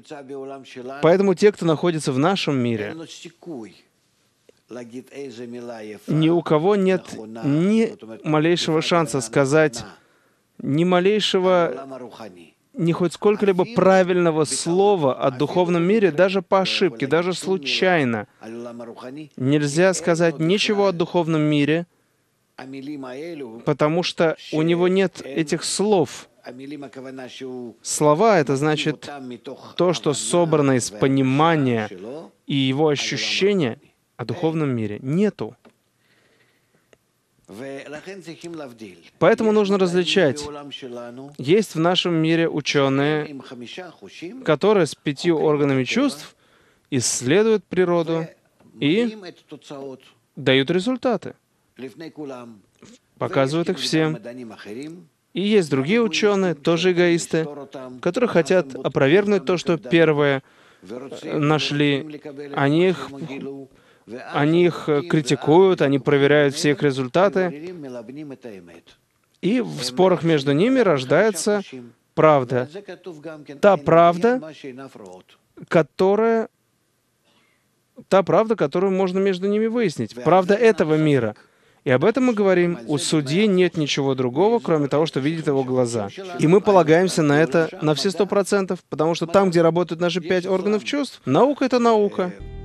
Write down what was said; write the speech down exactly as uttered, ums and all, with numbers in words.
Поэтому те, кто находится в нашем мире, ни у кого нет ни малейшего шанса сказать, ни малейшего, ни хоть сколько-либо правильного слова о духовном мире, даже по ошибке, даже случайно. Нельзя сказать ничего о духовном мире, потому что у него нет этих слов. Слова — это значит то, что собрано из понимания и его ощущения о духовном мире. Нету. Поэтому нужно различать. Есть в нашем мире ученые, которые с пятью органами чувств исследуют природу и дают результаты, показывают их всем. И есть другие ученые, тоже эгоисты, которые хотят опровергнуть то, что первые нашли. Они их, они их критикуют, они проверяют все их результаты. И в спорах между ними рождается правда. Та правда, которая, та правда, которую можно между ними выяснить. Правда этого мира. И об этом мы говорим. У судьи нет ничего другого, кроме того, что видит его глаза. И мы полагаемся на это на все сто процентов, потому что там, где работают наши пять органов чувств, наука — это наука.